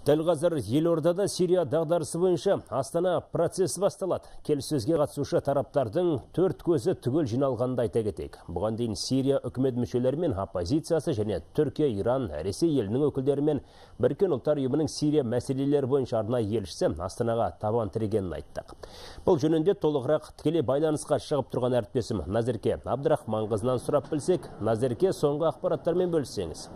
Дәл қазір елордада Сирия дағдарысы бойынша Астана процесі басталады. Келіссөзге қатысушы тараптардың төрт көзі түгел жиналғанды айта кетейік. Бұған дейін Сирия үкімет мүшелері мен оппозициясы және Түркия, Иран, Ресей елінің өкілдерімен Біріккен ұлттар ұйымының Сирия мәселелері бойынша арнайы елшісі Астанаға табан тірегенін айттық. Бұл жөнінде толығырақ тікелей байланысқа шығып тұрған әріптесім Назерке Абдрахманқызынан сұрап білсек, Назерке, соңғы ақпараттармен бөліссеңіз.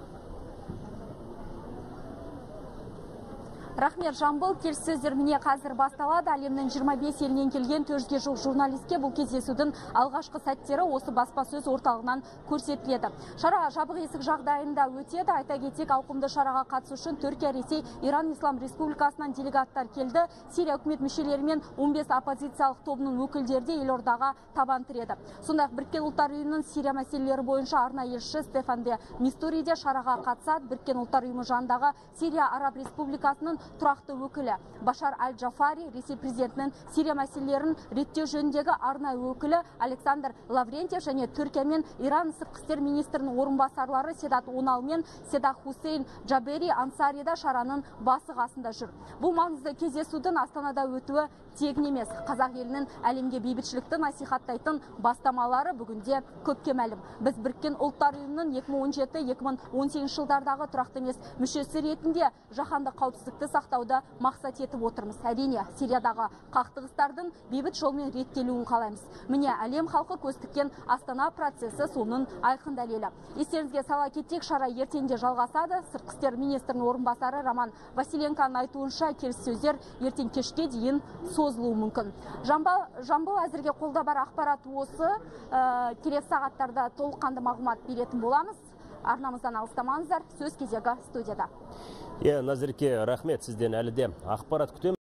Рахмет, Жамбыл, келіссөздер міне қазір басталады. Әлемнің 25 елінен келген 400-ге жуық журналистке бұл кездесудің алғашқы сәттері осы баспасөз орталығынан көрсетіледі. Шара жабық есік жағдайында өтеді. Айта кетейік, ауқымды шараға қатысу үшін Түркия, Ресей, Иран Ислам Республикасынан делегаттар келді. Сирия үкімет мүшелері мен 15 оппозициялық тобының өкілдері де елордаға табан тіреді. Сондай-ақ Біріккен ұлттар ұйымының Сирия мәселелері бойынша арнайы елшісі Стефан де Мистури де шараға қатысады. Біріккен ұлттар ұйымы жанындағы Сирия Араб Республикасының тұрақты өкілі Башар Аль-Джафари, Ресей президентінің Сирия мәселелерін реттеу жөніндегі арнайы өкілі Александр Лаврентьев және Түркия мен Иран сыртқы істер министрінің орынбасарлары Седат Унал мен Седах Хусейн Джабери Ансарида шараның басы қасында жүр. Бұл маңызды кездесудің Астанада өтуі тегін емес. Қазақ елінің әлемге бейбітшілікті насихаттайтын бастамалары бүгінде көпке мәлім. Біз Біріккен ұлттар ұйымының 2017-2018 жылдардағы тұрақты емес мүшесі ретінде жаһандық қауіпсіздікті сақтауды мақсат етіп отырмыз. Әрине, Сириядағы қақтығыстардың бейбіт жолмен реттелуін қалаймыз. Міне әлем халқы көз тіккен Астана процесі соның айқын дәлелі. Естеріңізге сала кетсек, шара ертеңде жалғасады. Сыртқы істер министрінің орынбасары Роман Василенконың айтуынша, келіссөздер ертең кешке дейін созылуы мүмкін. Жамбыл, әзірге қолда бар ақпарат осы. Келесі сағаттарда толыққанды мағлұмат беретін боламыз. Арнамыздан алыстамаңыздар. Сөз кезегі студияда. Назерке, рахмет, сізден әлі де ақпарат күтеміз.